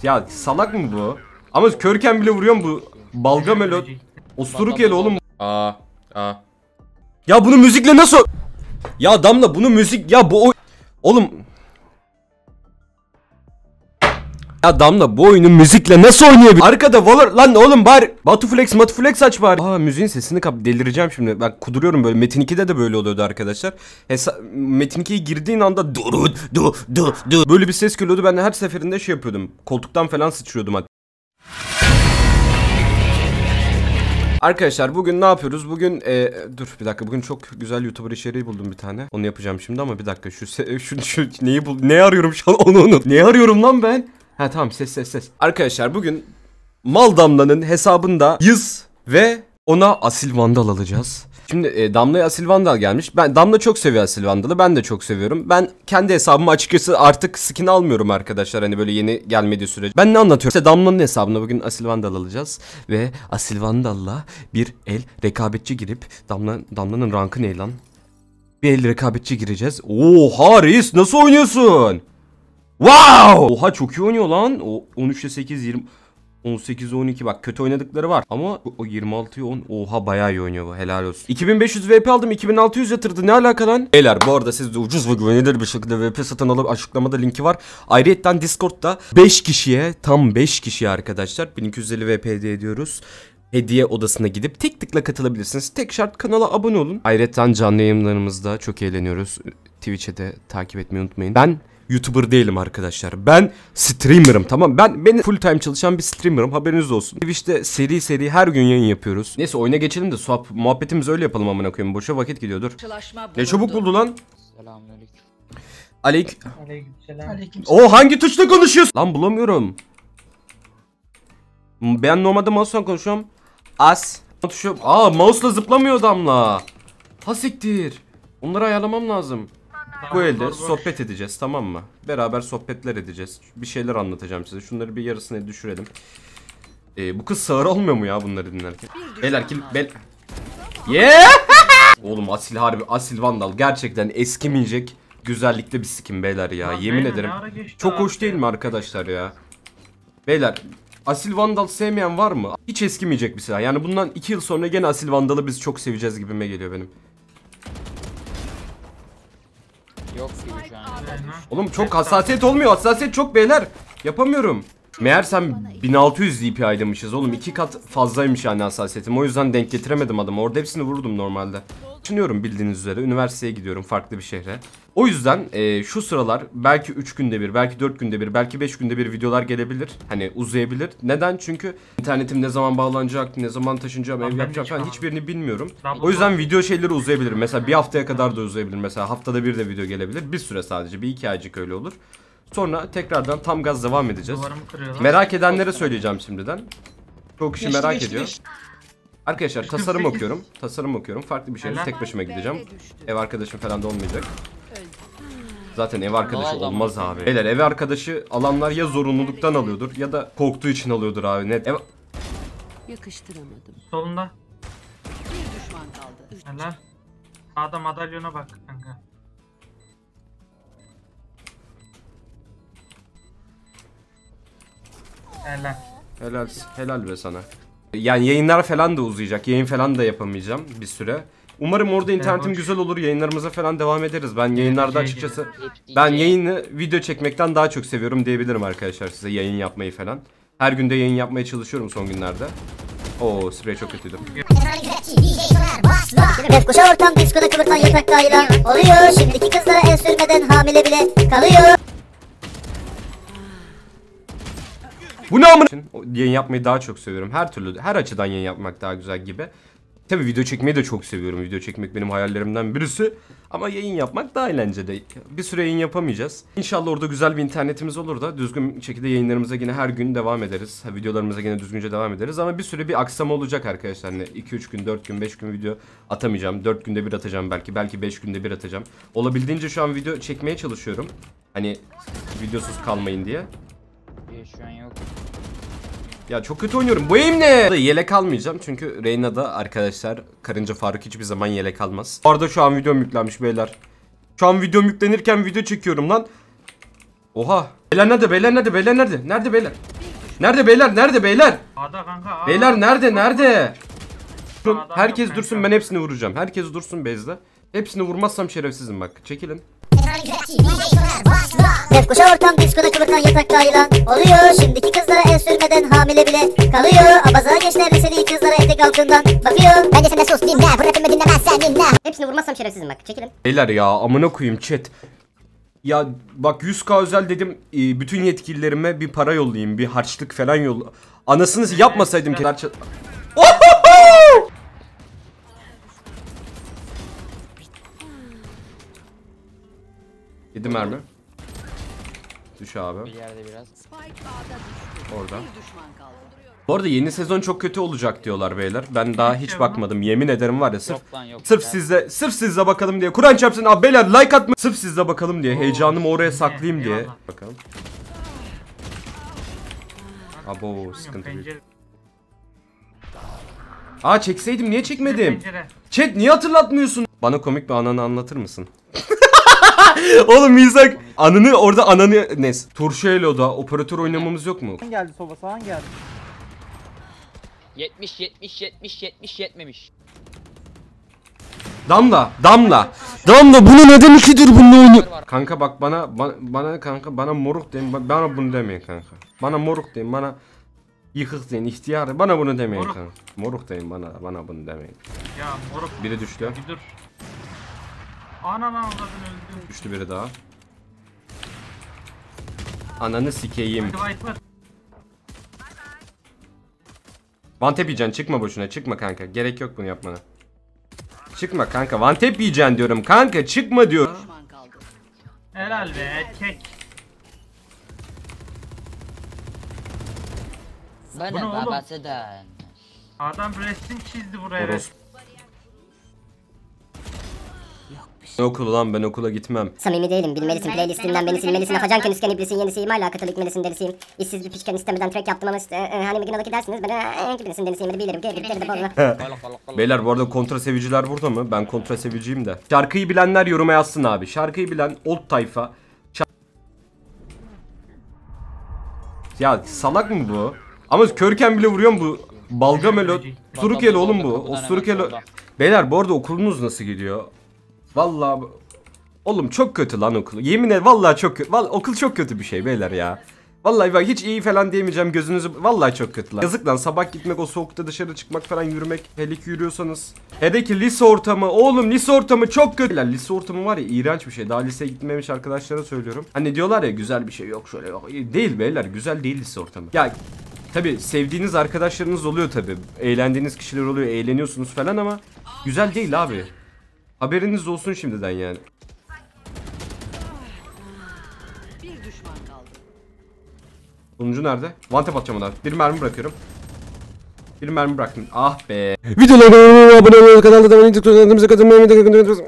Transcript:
Ya salak mı bu? Ama körken bile vuruyorum bu. Balgamelo. Osturuk yeli oğlum. Aa. Ya bunu müzikle nasıl? Ya Damla bunu müzik ya bu oğlum. Ya Damla bu oyunu müzikle nasıl oynayabilir? Arkada Valor lan oğlum bari Batuflex aç bari. Aa müziğin sesini kap delireceğim şimdi. Ben kuduruyorum böyle. Metin 2'de de böyle oluyordu arkadaşlar. Metin 2'ye girdiğin anda du böyle bir ses geliyordu. Ben de her seferinde şey yapıyordum. Koltuktan falan sıçrıyordum hatta. Arkadaşlar bugün ne yapıyoruz? Bugün dur bir dakika, bugün çok güzel YouTuber içeriği buldum bir tane. Onu yapacağım şimdi ama bir dakika şu neyi ne arıyorum şu an onu unut. Ne arıyorum lan ben? Ha tamam, ses. Arkadaşlar bugün Mal Damla'nın hesabındayız ve ona Asil Vandal alacağız. Şimdi Damla'ya Asil Vandal gelmiş. Damla çok seviyor Asil Vandal'ı. Ben de çok seviyorum. Ben kendi hesabımı açıkçası artık skin almıyorum arkadaşlar. Hani böyle yeni gelmediği sürece. Ben ne anlatıyorum? İşte Damla'nın hesabına bugün Asil Vandal alacağız. Ve Asil Vandal'la bir el rekabetçi girip Damla'nın rankı ne lan? Bir el rekabetçi gireceğiz. Oha reis, nasıl oynuyorsun? Wow! Oha çok iyi oynuyor lan. O 13'e 8, 20... 18'e 12 bak kötü oynadıkları var ama o 26'ya 10 oha bayağı iyi oynuyor bu, helal olsun. 2500 VP aldım, 2600 yatırdı, ne alaka lan? Beyler bu arada siz de ucuz ve güvenilir bir şekilde VP satın alıp açıklamada linki var. Ayrıca Discord'da 5 kişiye tam 5 kişiye arkadaşlar 1250 VP hediye ediyoruz. Hediye odasına gidip tek tıkla katılabilirsiniz. Tek şart kanala abone olun. Ayrıca canlı yayınlarımızda çok eğleniyoruz. Twitch'e de takip etmeyi unutmayın. Ben YouTuber değilim arkadaşlar. Ben streamer'ım, tamam. Ben full time çalışan bir streamer'ım. Haberiniz olsun. Twitch'te seri her gün yayın yapıyoruz. Neyse oyuna geçelim de muhabbetimizi öyle yapalım amına koyayım. Boşa vakit gidiyordur. Ne çabuk buldu lan. Selamünaleyküm. Aleykümselam. O hangi tuşla konuşuyorsun? Lan bulamıyorum. Ben normalde mouse'la konuşuyorum. Tuşu. Mouse'la zıplamıyor Damla. Ha siktir. Onları ayarlamam lazım. Bu elde sohbet edeceğiz, tamam mı? Beraber sohbetler edeceğiz. Bir şeyler anlatacağım size. Şunları bir yarısını düşürelim. Bu kız sağır olmuyor mu ya bunları dinlerken? Beyler Oğlum Asil Vandal gerçekten eskimeyecek güzellikte bir skin beyler ya. Yemin ederim. Çok hoş değil mi arkadaşlar ya? Beyler Asil Vandal sevmeyen var mı? Hiç eskimeyecek bir silah. Yani bundan 2 yıl sonra gene Asil Vandal'ı biz çok seveceğiz gibime geliyor benim. Yok gibi şu an. Oğlum çok hassasiyet olmuyor. Hassasiyet çok beyler. Yapamıyorum. Meğersem 1600 DP aylamışız oğlum. 2 kat fazlaymış yani hassasiyetim. O yüzden denk getiremedim adamı. Orada hepsini vurdum normalde. Düşünüyorum bildiğiniz üzere. Üniversiteye gidiyorum farklı bir şehre. O yüzden şu sıralar belki 3 günde bir, belki 4 günde bir, belki 5 günde bir videolar gelebilir. Hani uzayabilir. Neden? Çünkü internetim ne zaman bağlanacak, ne zaman taşınacağım, ev yapacağım falan hiçbirini bilmiyorum. O yüzden video şeyleri uzayabilir. Mesela bir haftaya kadar da uzayabilir. Mesela haftada bir de video gelebilir. Bir süre sadece. Bir iki aycık öyle olur. Sonra tekrardan tam gaz devam edeceğiz. Merak edenlere söyleyeceğim şimdiden. Çok kişi merak ediyor. Arkadaşlar tasarım okuyorum. Farklı bir şeyle tek başıma gideceğim. Ev arkadaşım falan da olmayacak. Zaten ev arkadaşı olmaz abi. Beyler ev arkadaşı alanlar ya zorunluluktan alıyordur ya da korktuğu için alıyordur abi. Net. Yakıştıramadım. Solunda. Bir düşman kaldı. Helal. Sağda madalyona bak kanka. Helal. Helal be sana. Yani yayınlar falan da uzayacak. Yayın falan da yapamayacağım bir süre. Umarım orada internetim güzel olur. Yayınlarımıza falan devam ederiz. Ben yayınlarda açıkçası yayını video çekmekten daha çok seviyorum diyebilirim arkadaşlar size, yayın yapmayı falan. Her gün de yayın yapmaya çalışıyorum son günlerde. Oo sprey çok kötüydü. Kuşa ortam diskoda kıvırtan yataklarıyla oluyor. Şimdiki kızlara el sürmeden hamile bile kalıyor. Bu ne amına? Yayın yapmayı daha çok seviyorum. Her türlü, her açıdan yayın yapmak daha güzel gibi. Tabii video çekmeyi de çok seviyorum. Video çekmek benim hayallerimden birisi. Ama yayın yapmak daha eğlenceli. Bir süre yayın yapamayacağız. İnşallah orada güzel bir internetimiz olur da düzgün şekilde yayınlarımıza yine her gün devam ederiz. Videolarımıza yine düzgünce devam ederiz. Ama bir süre bir aksama olacak arkadaşlar. 2-3 gün, 4 gün, 5 gün video atamayacağım. 4 günde bir atacağım belki. Belki 5 günde bir atacağım. Olabildiğince şu an video çekmeye çalışıyorum. Hani videosuz kalmayın diye. Şu an yok. Ya çok kötü oynuyorum. Bu aim ne? Yelek almayacağım çünkü Reyna'da arkadaşlar Karınca Faruk hiçbir zaman yelek almaz. Bu arada şu an videom yüklenmiş beyler. Şu an videom yüklenirken video çekiyorum lan. Oha. Beyler nerede? Nerede beyler? Nerede beyler? Nerede beyler? A'da kanka. A'da. Beyler nerede? Durun, Adam herkes yok dursun, kanka. ben hepsini vuracağım. Herkes dursun base'de. Hepsini vurmazsam şerefsizim bak. Çekilin. Defkoşa ortam diskoda kıvırtan yatakta yılan oluyor. Şimdiki kızlara el sürmeden hamile bile kalıyor. Abaza gençler liseli kızlara etek altından bakıyor. Bence sen de sus dinle. Bu rapimi dinlemezsen dinle. Hepsini vurmazsam şerefsizim bak. Çekilin. Beyler ya amına koyayım chat. Ya bak 100k özel dedim, bütün yetkililerime bir para yollayayım, bir harçlık falan yolla. Anasını yapmasaydım ki. Yedi mermi. Düş abi. Bir yerde biraz. Spike A'da düştü. Orada. Bir düşman kaldı. Bu arada yeni sezon çok kötü olacak diyorlar beyler. Ben daha hiç bakmadım. Yemin ederim var ya, sırf Yok lan yok. sırf Ya. sizle bakalım diye. Kur'an çarpsın abi beyler, like atma. Sırf sizle bakalım diye. Heyecanımı oraya saklayayım diye. eyvallah. Bakalım. Abo sıkıntı büyük. Pencere. Aa çekseydim niye çekmedim? Pencere. Chat niye hatırlatmıyorsun? Bana komik bir ananı anlatır mısın? Oğlum mizak. Ananı orada ananı neyse. Turşu Elo'da operatör oynamamız yok mu? geldi soba sağan geldi. 70 yetmemiş. Damla bunu neden ikidir bununla oynuyor? Kanka bak bana kanka bana moruk deyin, bana bunu demeyin kanka. Bana moruk deyin, bana yıkık deyin, ihtiyar, bana bunu demeyin Moruk. kanka. Moruk deyin, bana bunu demeyin. Ya moruk. Biri düştü. Bir dur. Ananı avradın öldüm. Düştü biri daha. Ananı sikeyim. Hadi Viper. Vantep yiyeceksin, çıkma boşuna, çıkma kanka. Gerek yok bunu yapmana. Çıkma kanka, vantep yiyeceksin diyorum kanka, çıkma diyor. Düşman kaldı. Helal be kek. Bu ne Bana oğlum? babasıdan. Adam resim çizdi buraya. Orospu. Ne okulu lan, ben okula gitmem. Samimi değilim. Bilmelisin playlistimden beni silmelisin. Afacan künisken iblisin yenisiyim. Hala katılık melisin delisiyim. İşsiz bir piçken istemeden track yaptım ama hani bir gün ola dersiniz. Ben gibisin delisiyim. Bilirim ki bir de bozma. Beyler bu arada kontra seviciler burada mı? Ben kontra seviciyim de. Şarkıyı bilenler yoruma yazsın abi. Şarkıyı bilen old tayfa. Ya salak mı bu? Ama körken bile vuruyor mu bu? Balgamelo. Osturukelo oğlum bu. Osturukelo. Beyler bu arada okulunuz nasıl gidiyor? Vallahi oğlum çok kötü lan okul. Yemin ederim vallahi çok kötü. Vallahi okul çok kötü bir şey beyler ya. Vallahi bak hiç iyi falan diyemeyeceğim, gözünüzü. Vallahi çok kötü lan. Yazık lan, sabah gitmek, o soğukta dışarı çıkmak falan, yürümek. Hele ki yürüyorsanız. Hele ki lise ortamı. Oğlum lise ortamı çok kötü. Lise ortamı var ya, iğrenç bir şey. Daha liseye gitmemiş arkadaşlara söylüyorum. Hani diyorlar ya güzel bir şey yok, şöyle yok. Değil beyler, güzel değil lise ortamı. Ya tabi sevdiğiniz arkadaşlarınız oluyor tabi. Eğlendiğiniz kişiler oluyor, eğleniyorsunuz falan ama güzel değil abi. Haberiniz olsun şimdiden yani. Bir düşman kaldı. Sonuncu nerede? One tap atacağım ona. Bir mermi bırakıyorum. Bir mermi bıraktım. Ah be. Videolarıma abone olmayı, kanalda devam edip katılmayı